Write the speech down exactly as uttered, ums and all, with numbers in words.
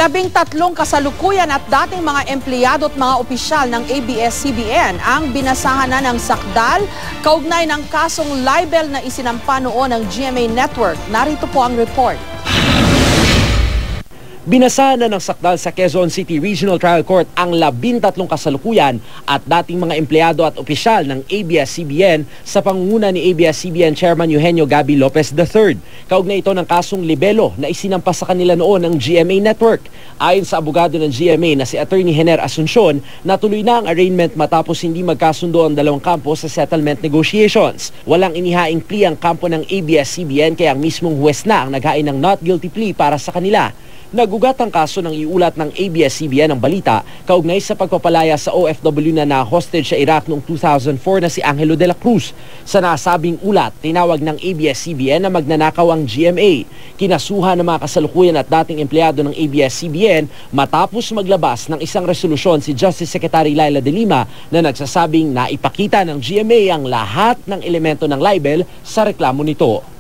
Labing tatlong kasalukuyan at dating mga empleyado at mga opisyal ng A B S C B N ang binasahan na ng sakdal kaugnay ng kasong libel na isinampa noon ng G M A Network. Narito po ang report. Binasahan na ng sakdal sa Quezon City Regional Trial Court ang labintatlong kasalukuyan at dating mga empleyado at opisyal ng A B S C B N sa pangunguna ni A B S C B N Chairman Eugenio Gabi Lopez the third. Kaugnay ito ng kasong libelo na isinampa sa kanila noon ng G M A Network. Ayon sa abogado ng G M A na si Attorney Hener Asuncion, natuloy na ang arraignment matapos hindi magkasundo ang dalawang kampo sa settlement negotiations. Walang inihaing plea ang kampo ng A B S C B N kaya ang mismong huwes na ang naghain ng not guilty plea para sa kanila. Nagugat ang kaso ng iulat ng A B S C B N ang balita kaugnay sa pagpapalaya sa O F W na na-hostage sa Iraq noong two thousand four na si Angelo de la Cruz. Sa nasabing ulat, tinawag ng A B S C B N na magnanakaw ang G M A. Kinasuhan ng mga kasalukuyan at dating empleyado ng A B S C B N matapos maglabas ng isang resolusyon si Justice Secretary Laila de Lima na nagsasabing na ipakita ng G M A ang lahat ng elemento ng libel sa reklamo nito.